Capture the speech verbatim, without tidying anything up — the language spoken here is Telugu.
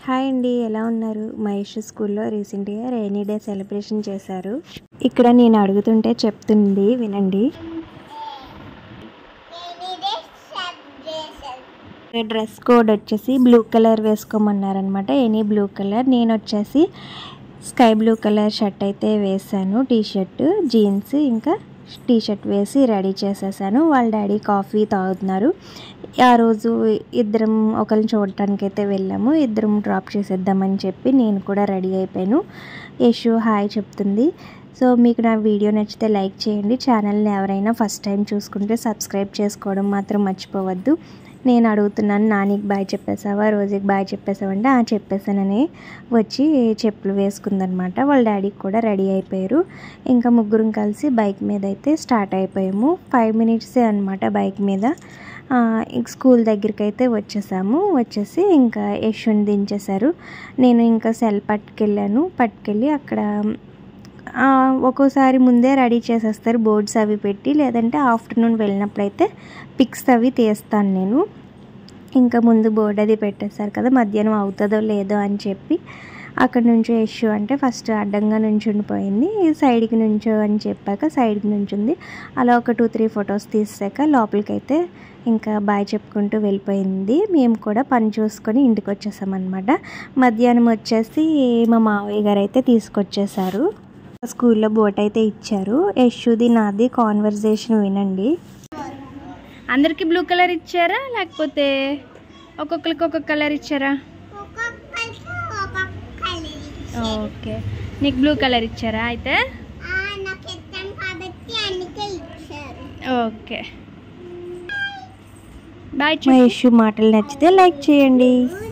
హాయ్ అండి, ఎలా ఉన్నారు? మహేష్ స్కూల్లో రీసెంట్గా రెయినీ డే సెలబ్రేషన్ చేశారు. ఇక్కడ నేను అడుగుతుంటే చెప్తుంది, వినండి. డ్రెస్ కోడ్ వచ్చేసి బ్లూ కలర్ వేసుకోమన్నారనమాట. Any blue colour. నేను వచ్చేసి స్కై బ్లూ కలర్ షర్ట్ అయితే వేసాను, టీ షర్ట్, జీన్స్ ఇంకా టీ షర్ట్ వేసి రెడీ చేసేసాను. వాళ్ళ డాడీ కాఫీ తాగుతున్నారు. ఆ రోజు ఇద్దరం ఒకరిని చూడటానికి అయితే వెళ్ళాము. ఇద్దరం డ్రాప్ చేసేద్దామని చెప్పి నేను కూడా రెడీ అయిపోయాను. యశు హాయ్ చెప్తుంది. సో మీకు నా వీడియో నచ్చితే లైక్ చేయండి. ఛానల్ని ఎవరైనా ఫస్ట్ టైం చూసుకుంటే సబ్స్క్రైబ్ చేసుకోవడం మాత్రం మర్చిపోవద్దు. నేను అడుగుతున్నాను, నానికి బాయ్ చెప్పేసావా, రోజుకి బాయ్ చెప్పేసావంటే ఆ చెప్పేసానని వచ్చి చెప్పులు వేసుకుందనమాట. వాళ్ళ డాడీకి కూడా రెడీ అయిపోయారు. ఇంకా ముగ్గురం కలిసి బైక్ మీద అయితే స్టార్ట్ అయిపోయాము. ఫైవ్ మినిట్సే అనమాట బైక్ మీద. స్కూల్ దగ్గరికి అయితే వచ్చేసాము. వచ్చేసి ఇంకా యశ్వంత్ దించేశారు. నేను ఇంకా సెల్ పట్టుకెళ్ళాను. పట్టుకెళ్ళి అక్కడ ఒక్కోసారి ముందే రెడీ చేసేస్తారు బోర్డ్స్ అవి పెట్టి, లేదంటే ఆఫ్టర్నూన్ వెళ్ళినప్పుడైతే పిక్స్ అవి తీస్తాను నేను. ఇంకా ముందు బోర్డు అది పెట్టేస్తారు కదా, మధ్యాహ్నం అవుతుందో లేదో అని చెప్పి అక్కడ నుంచి యశు అంటే ఫస్ట్ అడ్డంగా నుంచి ఉండిపోయింది. సైడ్కి నుంచో అని చెప్పాక సైడ్కి నుంచింది. అలా ఒక టూ త్రీ ఫొటోస్ తీసాక లోపలికైతే ఇంకా బాయ్ చెప్పుకుంటూ వెళ్ళిపోయింది. మేము కూడా పని చూసుకొని ఇంటికి వచ్చేసామన్నమాట. మధ్యాహ్నం వచ్చేసి మా మావయ్య గారు అయితే తీసుకొచ్చేసారు. స్కూల్లో బోట్ అయితే ఇచ్చారు. యశుది నాది కాన్వర్జేషన్ వినండి. అందరికి బ్లూ కలర్ ఇచ్చారా లేకపోతే ఒక్కొక్కరికి ఒక్కొక్క కలర్ ఇచ్చారా? ఓకే, నీకు బ్లూ కలర్ ఇచ్చారా? అయితే ఓకే బాయ్. యశు మాటలు నచ్చితే లైక్ చేయండి.